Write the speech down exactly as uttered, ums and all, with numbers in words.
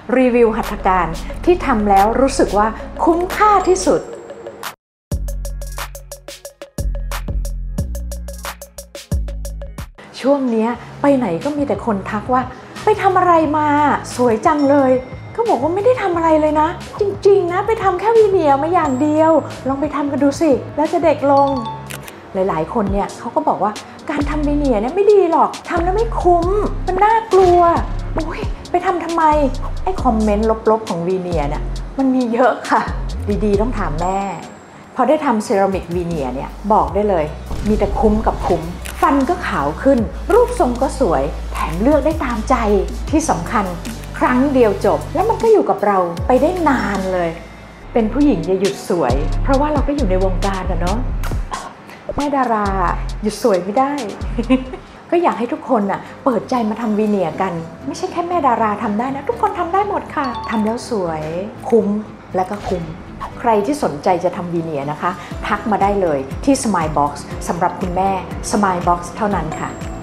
รีวิวหัตถการที่ทำแล้วรู้สึกว่าคุ้มค่าที่สุดช่วงนี้ไปไหนก็มีแต่คนทักว่าไปทำอะไรมาสวยจังเลยก็บอกว่าไม่ได้ทำอะไรเลยนะจริงๆนะไปทำแค่วีเนียร์มาอย่างเดียวลองไปทำกันดูสิแล้วจะเด็กลงหลายๆคนเนี่ยเขาก็บอกว่าการทำวีเนียร์เนี่ยไม่ดีหรอกทำแล้วไม่คุ้มมันน่ากลัวอุ้ยไปทำทำไมไอ้คอมเมนต์ลบๆของวีเนียร์เนี่ยมันมีเยอะค่ะดีๆต้องถามแม่พอได้ทำเซรามิกวีเนียร์เนี่ยบอกได้เลยมีแต่คุ้มกับคุ้มฟันก็ขาวขึ้นรูปทรงก็สวยแถมเลือกได้ตามใจที่สำคัญครั้งเดียวจบแล้วมันก็อยู่กับเราไปได้นานเลยเป็นผู้หญิงอย่าหยุดสวยเพราะว่าเราก็อยู่ในวงการอะเนาะแม่ดาราหยุดสวยไม่ได้ ก็อยากให้ทุกคนน่ะเปิดใจมาทำวีเนียร์กันไม่ใช่แค่แม่ดาราทำได้นะทุกคนทำได้หมดค่ะทำแล้วสวยคุ้มและก็คุ้มใครที่สนใจจะทำวีเนียร์นะคะทักมาได้เลยที่ Smile Box สำหรับคุณแม่ Smile Box เท่านั้นค่ะ